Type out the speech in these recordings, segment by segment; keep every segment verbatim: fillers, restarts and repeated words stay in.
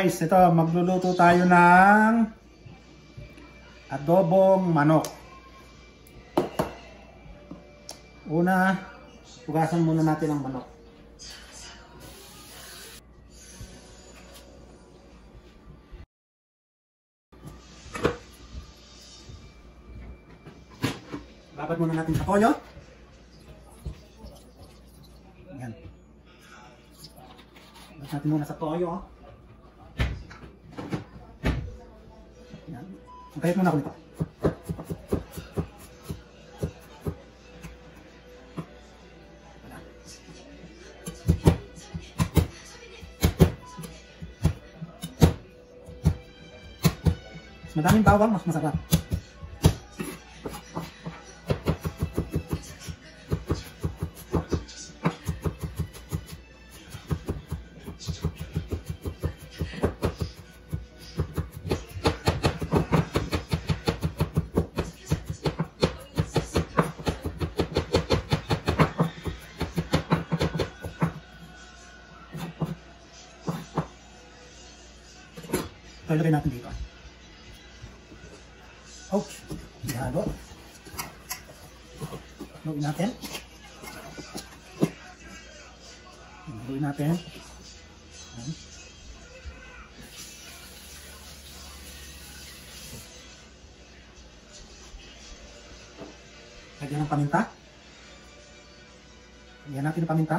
guys, ito magluluto tayo ng adobong manok. Una, hugasan muna natin ang manok. Babad muna natin sa toyo. Ayan. Babad natin muna sa toyo. Ayan. Magkahit muna ako nito. Mas madaming bawang, mas masarap. Ito ilagay natin dito. Okay, ihalo. Haluin natin. Haluin natin. Ayan. Lagyan ng paminta. Lagyan natin ng paminta.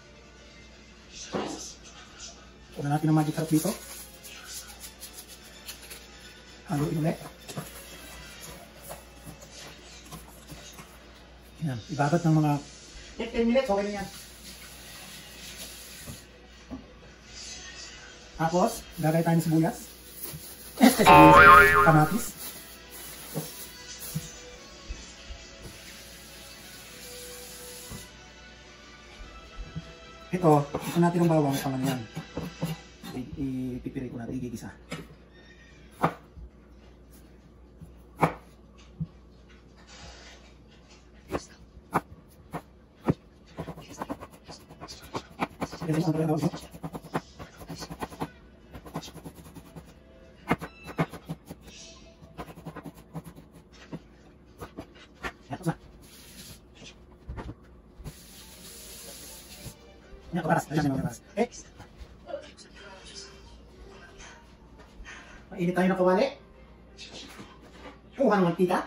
Kunan natin ng magic sarap dito. Haluin ulit. Yan, ibabat ng mga fifteen minutes, okay na yan. Tapos, gagay tayo ng sibuyas. Este sibuyas, kamatis. Ito, ito natin ang bawang pangan yan. Ipipiri ko natin, igigisa. Yan, ito na. Yan, kaparas. Ayan, yung kaparas. Eh! Mainit tayo ng kawali. Kuha ng mantika.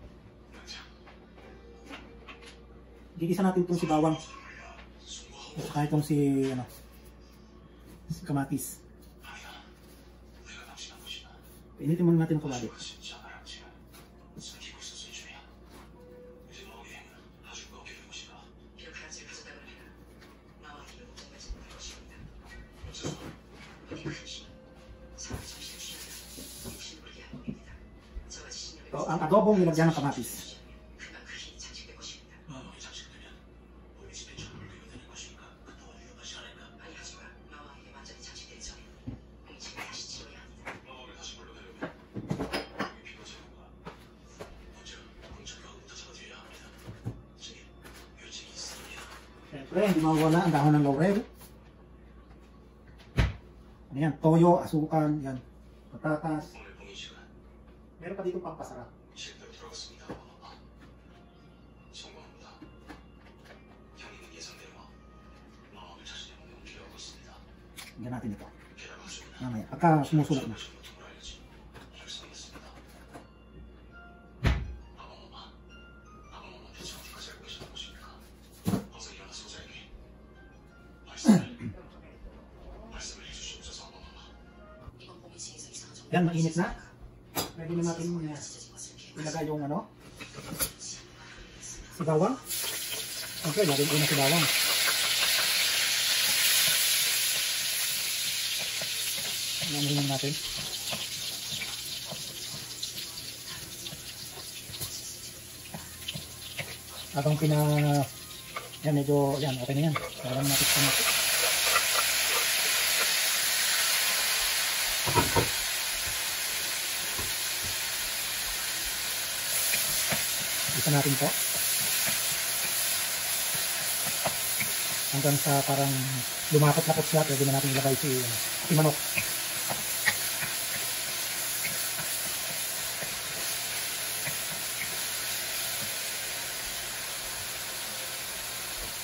Gigisa natin itong si bawang. Saka itong si, ano, si kamatis. Painitin muna natin ang kawali. Ito ang adobong nilagyan ng kamatis. Siyempre, hindi mawawala ang dahon ng laurel. Ano yan? Toyo, asukal, yan. Patatas. Meron pa dito pang pasarap. Hanggang natin ito. Mamaya, pagka sumusulak na. Yan, mainit na. Pwede na natin uh, ilagay yung ano, si bawang. Okay, lagay ko na si bawang. Namuhin natin. Habang pina, yan medyo, yan, okay na yan. Parang natin sa natin. Isa natin po hanggang sa parang lumakot-lakot siya. Pwede na natin ilagay si, si manok.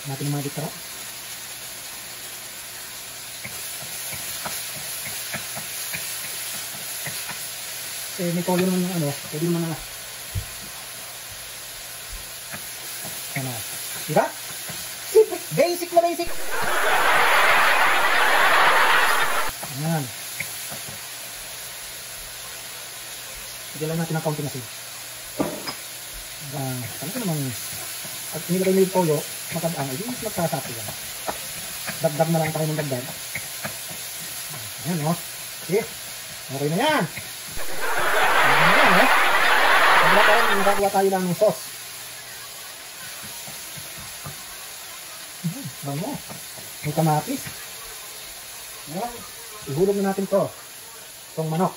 natin yung magic sarap. Eh, may toyo naman yung ano, pwede naman na ano, diba? Basic na basic! Ayan. Lagyan lang natin ang kaunting asin. Uh, talaga namang at nilagay mo yung toyo, makadaan, ay di mas magkasapit yan. Dagdag na lang tayo ng dagdag. Ayan o. Oh. Okay. Okay na yan. Okay na yan eh. Pagla pa rin, nakakuha tayo lang ng sauce. Bango. May kamatis. Ayan. Ihulog na natin to. Itong manok.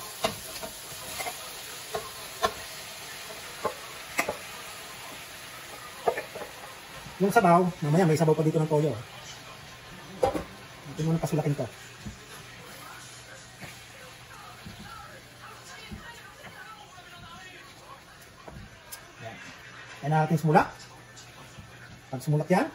Yung sabaw, mamaya may sabaw pa dito ng toyo. Natin muna pasulakin to. Ayan. Ayan na natin sumula. Pag sumulat yan,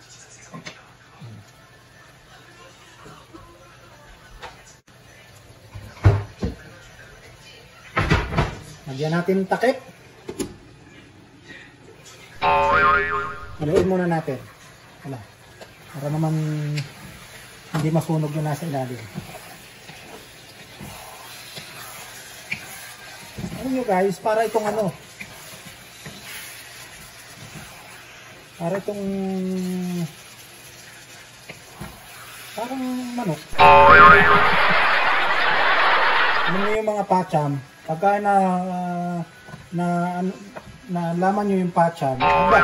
lagyan natin takip. Haluin muna natin. Wala. Para naman hindi masunog yung nasa ilalim. Alam nyo guys, para itong ano, para itong parang manok. Alam nyo yung mga pacham, pagka na na na laman nyo yung pacham, aba,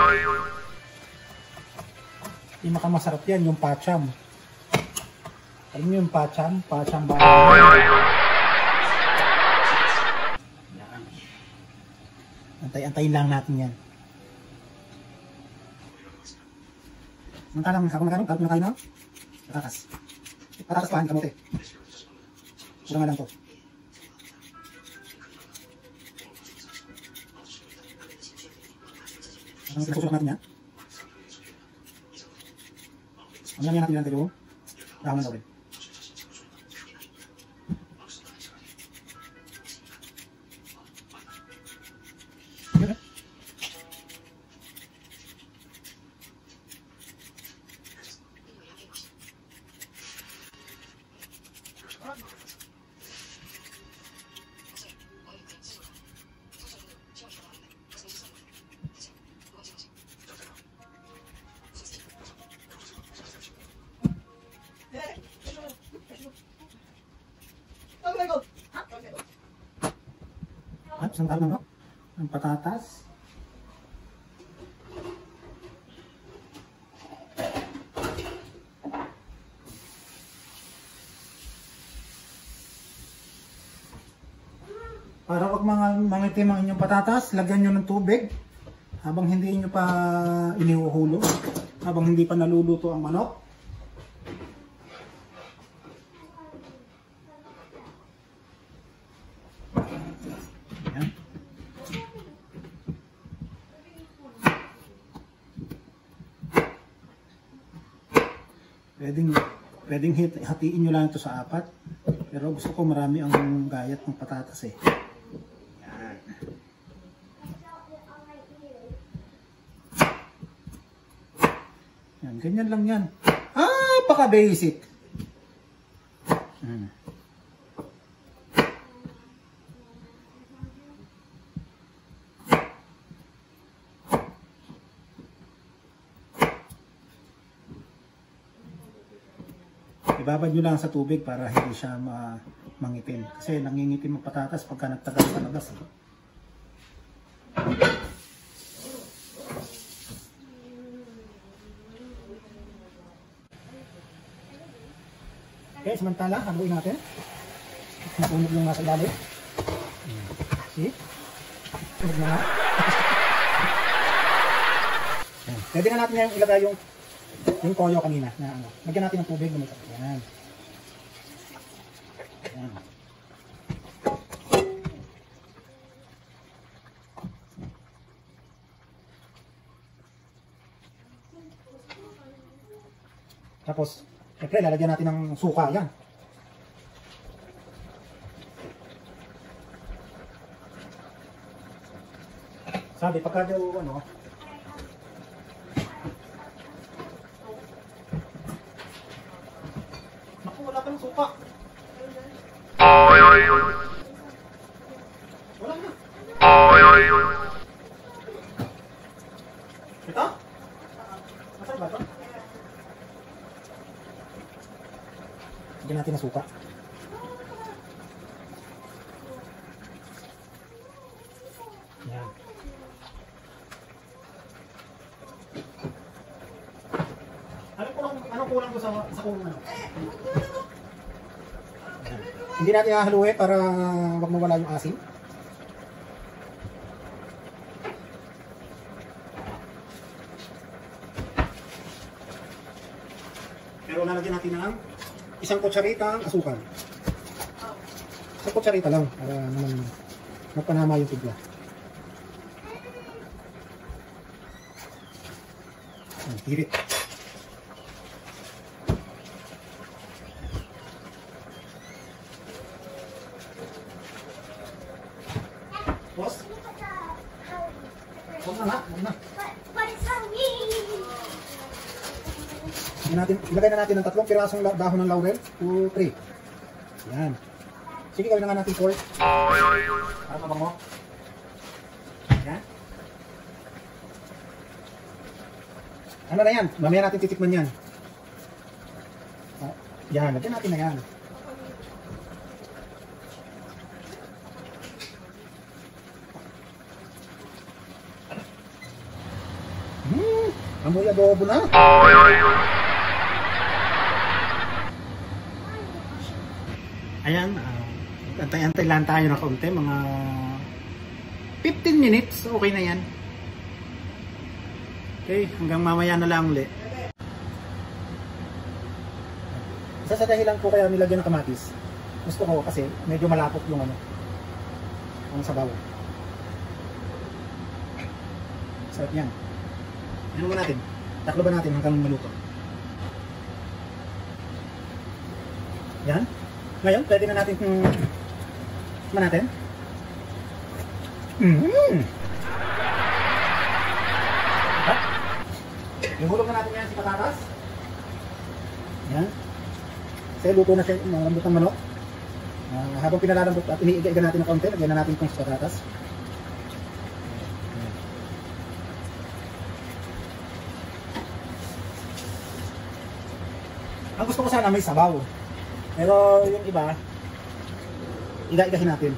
yung makamasarap yan, yung pacham. Alam nyo yung pacham? Pacham ba? Antay-antayin lang natin yan. Mantalang, ako na kayo, ako na kayo na. Patatas. Patatas pa, kamote. Pura nga lang to. Ang susunod natin yan. Ang yan natin natin yung dahon ng laurel. Okay. At isang talo na ang patatas. Para wag mga mangitim ang inyong patatas, lagyan nyo ng tubig habang hindi nyo pa inihuhulog, habang hindi pa naluluto ang manok. Pwedeng, pwedeng hatiin nyo lang ito sa apat. Pero gusto ko marami ang gayat ng patatas eh. Yan. Yan, ganyan lang yan. Ah, paka-basic. Hmm. Ibabad nyo lang sa tubig para hindi siya ma mangitim. Kasi nangingitim ang patatas pagka nagtagal sa labas. Okay, samantala, haluin natin. Masunog yung nasa ilalim. See? Sunog na nga. Pwede na natin yung ilagay yung yung toyo kanina na ano. Lagyan natin ng tubig na may sakit. Yan. Yan. Tapos, siyempre, lalagyan natin ng suka. Yan. Sabi, pagka daw, ano, naku, wala pa ng suka. Wala na. Ito? Masarap ba ito? Lagyan natin ng suka. Yan. Ano kulang, anong kulang ko sa, sa kung ano? Yan. Hindi natin hahaluin para wag mawala yung asin. Pero lalagyan natin ng isang kutsarita ng asukal. Isang kutsarita lang para naman magpanama yung tigla. Ang tirit. Boss? Huwag na nga, huwag na. Natin, ilagay na natin ng tatlong pirasong dahon ng laurel. two, three. Yan. Sige, gawin na nga natin pork. Para mabango. Yan. Ano na yan? Mamaya natin titikman yan. Yan, lagyan natin na yan. Hmm, amoy adobo na. Ayan, uh, antay-antay lang tayo na kaunti, mga fifteen minutes, okay na yan. Okay, hanggang mamaya na lang ulit. Isa sa dahilan ko kaya nilagyan ng kamatis, gusto ko kasi medyo malapot yung ano, ang sabaw. Sarap yan. Ano ba natin? Taklo ba natin hanggang maluto? Yan. Ngayon, pwede na natin hmm, ma natin. Mm-hmm. Ihulog na natin yan si patatas. Yan. Kasi luto na siya, malambot ng manok. Uh, habang pinalalambot at iniiga-iga natin ng konti, lagyan na natin itong patatas. Ang gusto ko sana may sabaw. Pero yung iba, iga-igahin natin.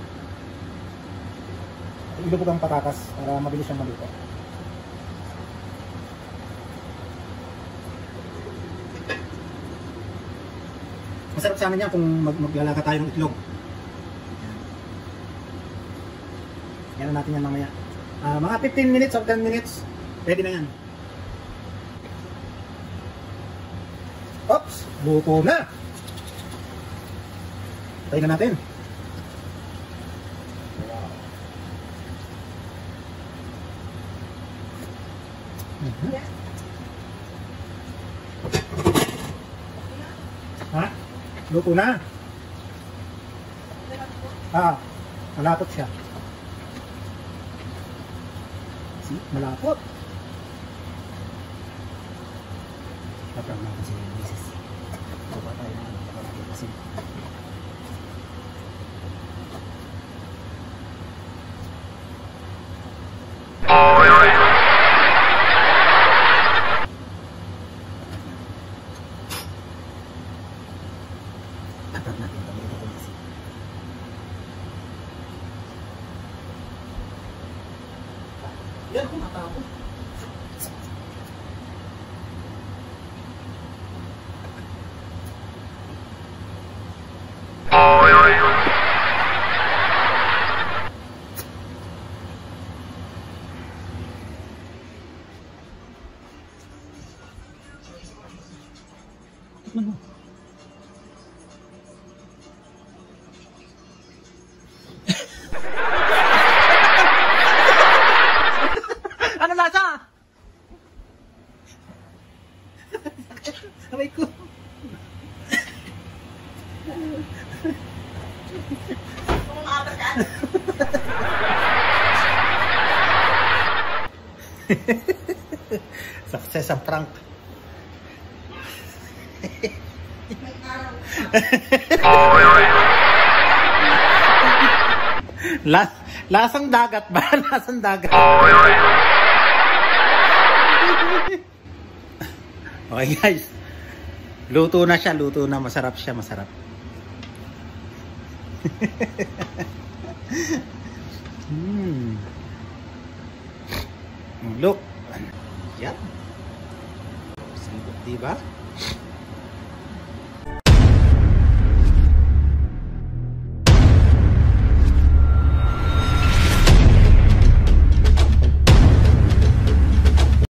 Ilubog ang patatas para mabilis siyang maluto. Masarap sana niya kung mag maglalaka tayo ng itlog. Yan na natin yan mamaya. Uh, mga fifteen minutes or ten minutes, pwede na yan. Oops! Luto na! Tayo na natin. Uh-huh. Ha? Luto na. Ah, malapot siya. See? Malapot. Tapos natin si Missus Baba tayo na natin kasi. Tapat natin kami ito kasi. Yan kung matapos. Tikman mo. Ano lasa? Sabay ko. Success ang prank. Las, lasang dagat ba? Lasang dagat. Okay guys. Luto na siya, luto na. Masarap siya, masarap. hmm. Look. Yan. Diba?